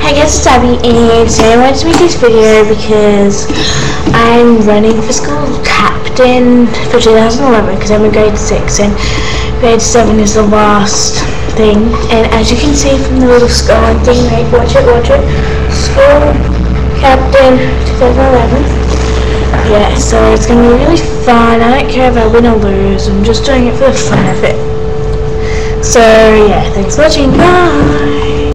Hi guys, it's Abby, and today I wanted to make this video because I'm running for school captain for 2011 because I'm in grade 6 and grade 7 is the last thing. And as you can see from the little scoring thing, right, watch it, school captain 2011. Yeah, so it's going to be really fun. I don't care if I win or lose, I'm just doing it for the fun of it. So yeah, thanks for watching, bye!